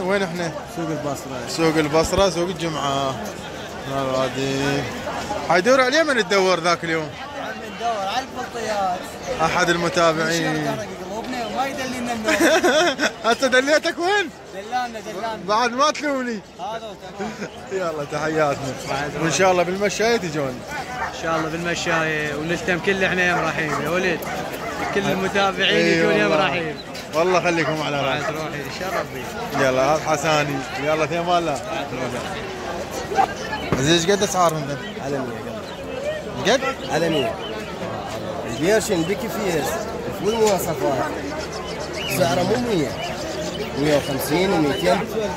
وين احنا؟ سوق البصرة. سوق البصرة، سوق الجمعة. الغادي حيدور عليه من تدور ذاك اليوم؟ ندور على البلطيات. احد المتابعين. قلوبنا وما يدلينا النوم. هسه دليتك وين؟ دلانا. بعد ما تلومني. هذا تمام. يلا تحياتنا. وان شاء الله بالمشاية تجون. ان شاء الله بالمشاية ونلتم كل احنا يا رحيم يا ولد. كل المتابعين يجون يا رحيم. والله خليكم على راحتك. روحي ان شاء ربي. يلا هذا حساني. يلا في امان الله. زين ايش قد اسعارهم ذا؟ على 100 قد؟ على 100. البيرشن بيكي فيس والمواصفات سعره مو 100 150 و200.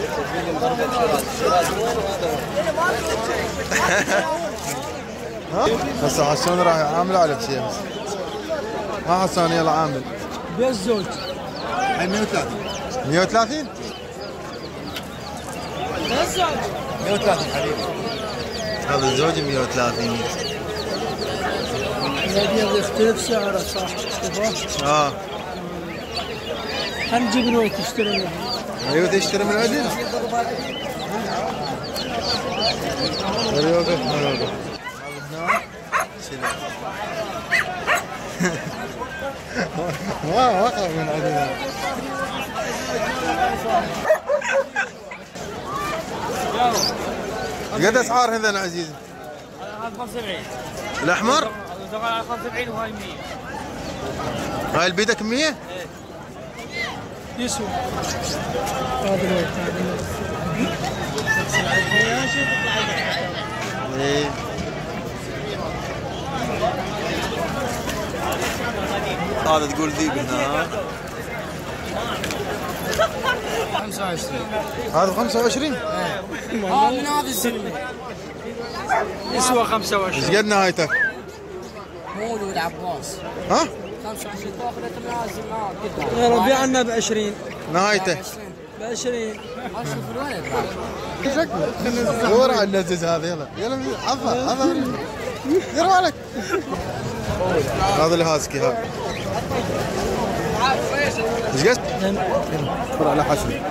ها؟ هسه حسون راح عامل على شيء. ها حسون يلا عامل. بالزوج. 130 130 130 حبيبي. هذا الزوج 130. الابيض يختلف سعره صح. هنجيب له تشتري منه. ايوه تشتري من عدل. يوقف ما يوقف. ما وقف من عدل. قد اسعار هذا عزيزي؟ هذا 75. الاحمر؟ هذا 75 وهاي 100. هاي البيدك 100؟ يسوى. هذا ايه هذا تقول ذيب هنا. 25. هذا 25؟ من هذا السنة. يسوى 25. ايش قد نهايتك؟ مولود عباس. ها؟ 25 تاخذ تنازل معك. يا ربي عنا ب 20. نهايته؟ ب 20. اشوف الولد. شكله ورا اللزز هذا. يلا عفا دير بالك. هذا الهاسكي هذا. ايش قد؟ اصبر على حسن.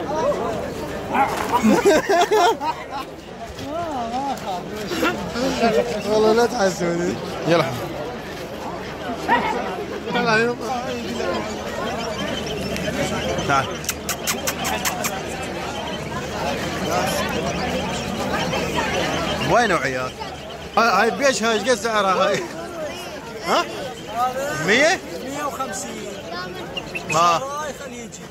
والله لا تحسوني. يلا تعال. وين نوعيات؟ هاي بيش هاي ايش قد سعرها هاي؟ ها؟ 100؟ 150. ها خليجي.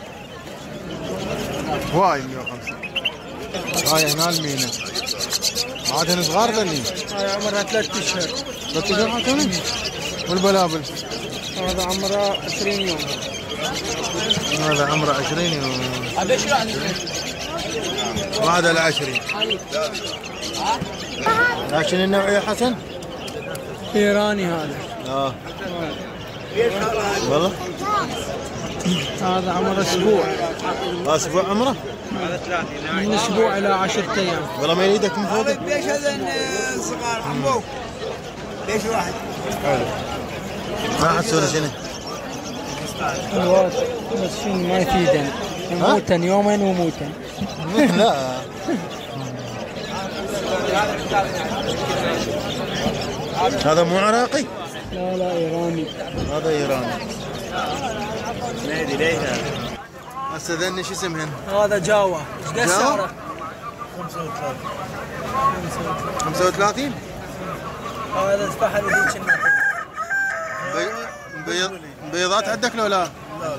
واي 150. هاي هنا المينا. عادهن صغار ذني. هاي عمرها 3 اشهر. 3 اشهر حاطينهم؟ والبلابل؟ هذا عمره 20 يوم. هذا عمره 20 يوم. هذا ايش يعني؟ وهذا ال 20. لكن النوعية حسن؟ ايراني هذا. والله؟ هذا عمره اسبوع. اسبوع عمره؟ من اسبوع الى 10 ايام. والله ما يريدك من فوق؟ ليش هذا صغار عمو؟ ليش واحد؟ حلو. ما حتسوي شنو؟ الواد بس شنو ما يفيدن. يموتن يومين وموتن. لا هذا مو عراقي؟ لا ايراني. هذا ايراني. نادي ليه هذا؟ هسه ذني شو اسمهن؟ هذا جاوا. ايش قد سعره؟ 35. هذا الفحل ذيك بيضات عندك لو لا؟ لا.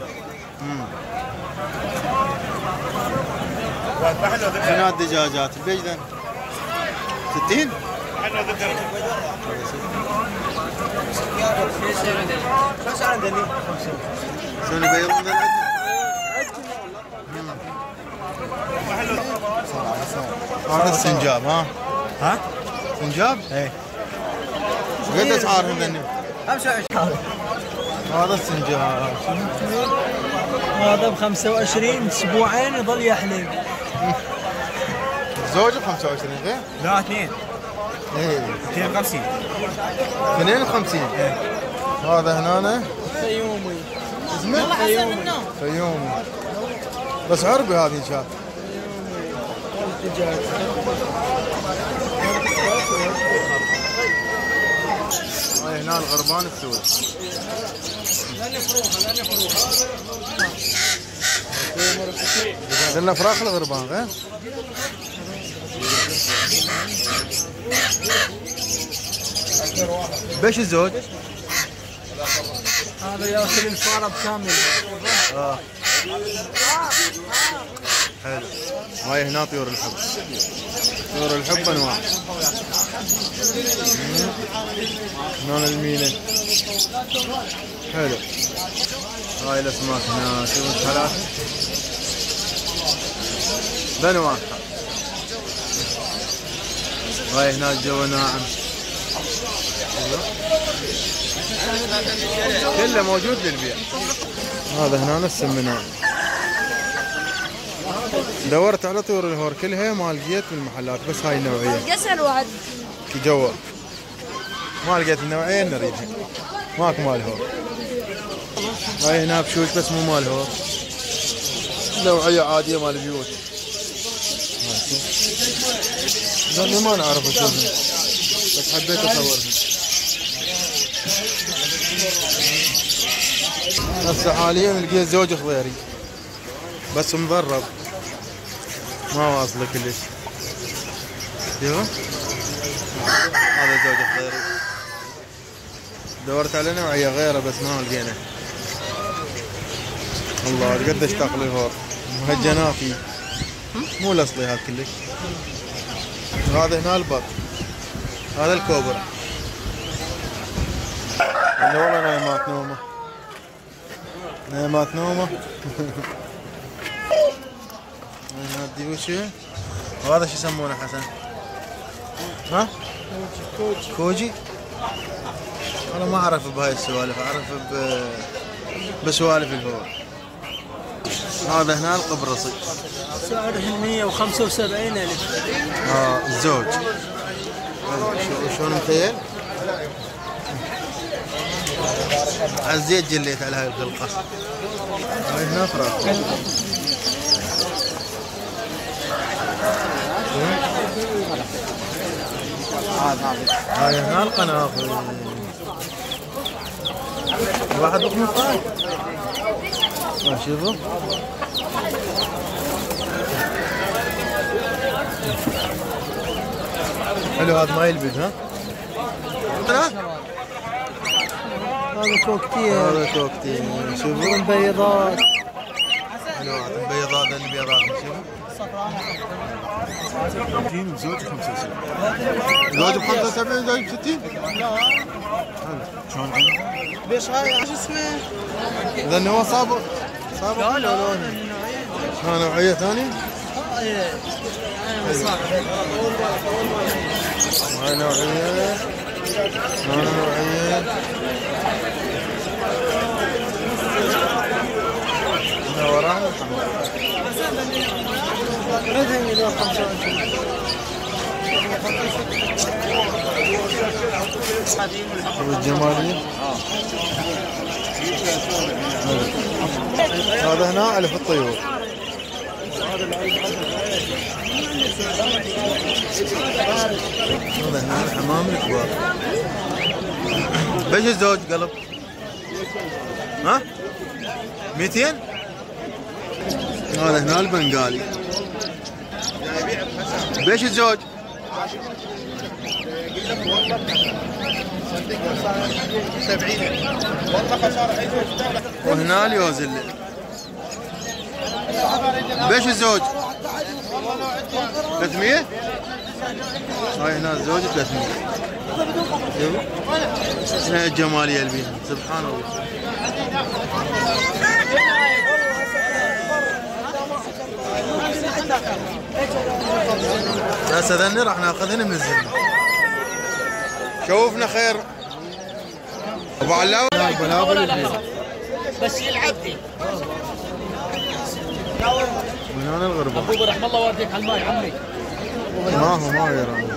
شنو الدجاجات؟ البيج ذن 60؟ شنو بيضون ذن عندنا؟ هذا السنجاب. ها؟ سنجاب؟ ايه. قد اسعارهم ذني؟ 25. هذا السنجاب. هذا ب 25 اسبوعين يظل يحلب. زوجه ب 25 غير؟ لا 2. ايه 250. 52. ايه. هذا هنا فيومي. اسمه؟ فيومي. بس عربي هذه ان شاء الله. هاي هنا الغربان السود. قلنا فراخ الغربان غير. بيش الزوج؟ هذا ياكل الفاره بكامل. حلو. هاي هنا طيور الحب. طيور الحب انواع. هنا المينا. حلو. هاي الاسماك هنا شوف الحالات. بانواعها. هاي هنا الجو ناعم. كله موجود للبيع. هذا هنا السمنان. دورت على طيور الهور كلها ما لقيت بالمحلات، بس هاي النوعيه. قسر واحد. جوا ما لقيت النوعيه اللي نريدها. ماك مال هور. هاي هنا بشوش بس مو مال هور. نوعيه عاديه مال البيوت. هذول ما نعرف شوفهم، بس حبيت اصورهم. هسه حاليا لقيت زوج خضيري بس مضرب ما واصله كلش. شوفوا هذا زوج خضيري. دورت على نوعيه غيره بس ما لقينا. الله قد اشتاق للهور مهجناتي مو الاصلي هذا كلش. هذا هنا البط. هذا الكوبرا اللي والله نايمات نومه. نايمات نومه. هنا الديوشة. وهذا شو يسمونه حسن؟ ها؟ كوجي. انا ما اعرف بهاي السوالف، اعرف بسوالف الهور. هذا هنا القبرصي. سعره 175,000. الزوج. شلون مخيل؟ عزيت جليت على هاي الخلقة. هاي هنا فراخ. هاي هنا القنافل. واحد بقمة طاي. شوفوا. حلو هذا ما يلبد ها؟ هذا كوكتيل. هذا كوكتيل. شوفوا البيضات. حلوات البيضات البيضات شوفوا. زوج 65. زوج ب 75 زوج ب 60؟ شلون بيش هاي شو اسمه؟ اذا هو صابر. لا لا ها نوعية ثانية؟ هاي نوعية. هاي نوعية. هنا وراها والجمالية. هذا هنا ألف الطيور. هذا هنا الحمام الكبار. بيش الزوج قلب؟ ها؟ 200؟ هذا هنا البنغالي. بيش الزوج؟ وهنا اليوزلي. بيش الزوج؟ 300؟ هاي هنا الزوج 300. هنا الجمالية البيها سبحان الله. هسه ذني راح ناخذهن من الزلمة. شوفنا خير. ابو علاوي البلابل البيض. بس يلعب دي. من هنا الغربة. ابو رحم الله والديك على الماي عمي. ما يرى.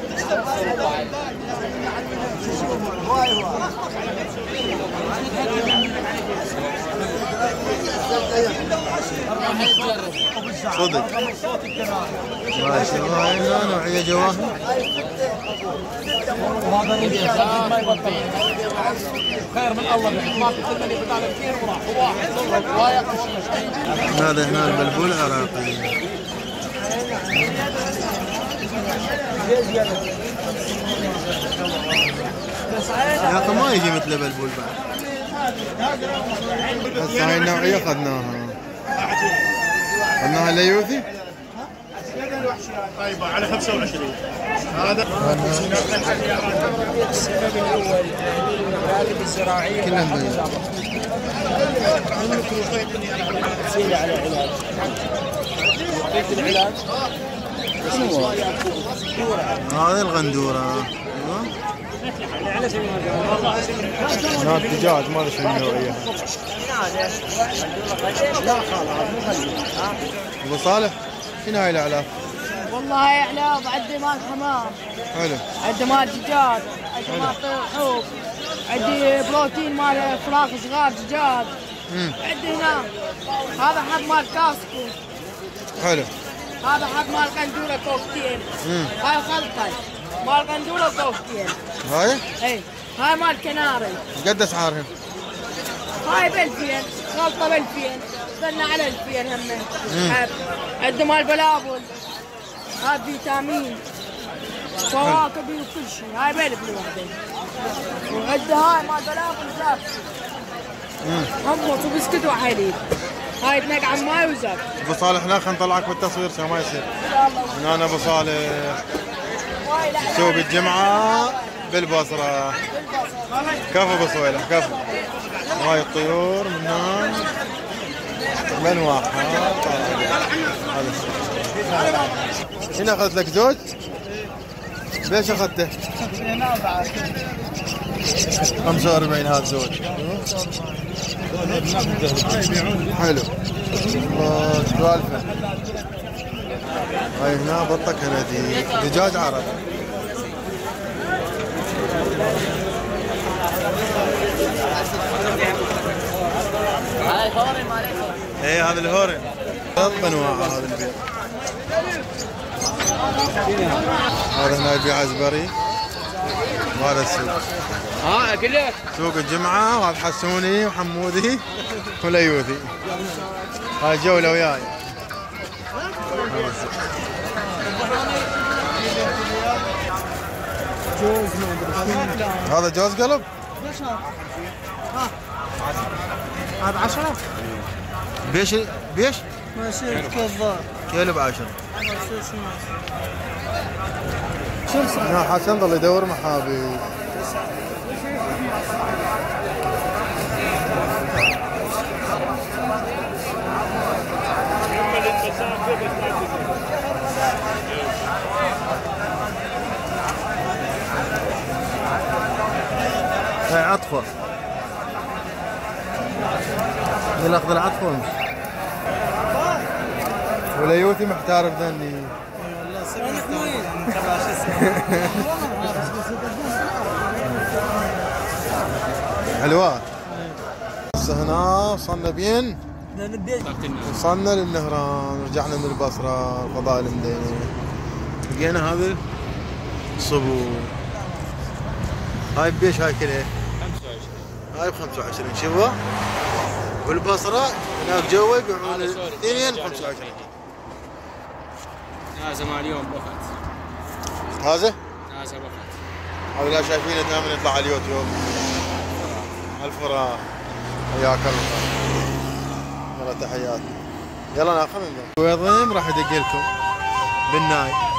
صدق ماشي. هاي نوعية جواهر. خير من الله ما قلت لي بدال كثير وراح واحد هذا هنا البلبول العراقي. يا اخي ما يجي مثل بلبول بعد. هسه هاي النوعية خذناها ليوثي. طيب على 25 هذا السبب الاول الراكب الزراعيه كلهم تسيل على علاج يعطيك العلاج. هذه الغندورة. هناك دجاج ما ادري شنو النوعية. لا خلاص مو خليه. ابو صالح شنو هاي الاعلاف؟ والله هاي اعلاف عندي مال حمام، حلو. عندي مال دجاج، عندي مال طير حوب، عندي بروتين مال فراخ صغار دجاج. عندي هنا هذا حب مال كاسكو. حلو. هذا حب مال قندوره كوكتيل. هاي خلطه مال قندوره كوكتيل. هاي؟ اي هاي مال كناري. قد اسعارهم؟ هاي ب2000 خلطه ب2000 استنى على 2000 همه. عندي مال بلابل، هاي فيتامين فواكه وكل شيء. هاي ب1000 الوحده. وعندي هاي مال بلابل زب حمص وبسكت وحليب. هاي تنقع ماي وزب. ابو صالح لا خلينا نطلعك بالتصوير عشان ما يصير. من انا ابو صالح سوق الجمعة بالبصرة. كفو ابو صويلح كفو. هاي الطيور من هون بانواعها. هنا اخذت لك زوج؟ ليش اخذته؟ 45 هذا زوج. حلو. الله سوالفه. هاي هنا بطة كندي دجاج عرب. هاي هوري مالك. ايه هذا الهورن. بانواعه هذا البيع. هذا هنا يبيع عزبري. وهذا السوق. كله سوق الجمعة. وهذا حسوني وحمودي وليوثي. هاي جولة وياي. هذا جوز قلب؟ هذا 10 بيش بيش؟ ماشي كذاب كيلو ب10. يا حسن ضل يدور محابي. هاي عطفة. ناخذ العطفة ونمشي. وليوتي محتار بذني. حلوات. هسه هنا وصلنا بين. وصلنا للنهران. رجعنا من البصرة الفضاء المدينة. لقينا هذا الصبور. هاي بيش هاي كلها؟ 25. هاي ب 25 شوفوا. والبصرة هناك جوا يبيعون الاثنين ب 25. هذا مال اليوم بخت. هذا؟ هذا بخت. هذا لا شايفينه دائما يطلع على اليوتيوب. الفراخ. حياك الله. يلا تحياتي. يلا ناخذ من ذا. ويضم راح يدق لكم بالناي.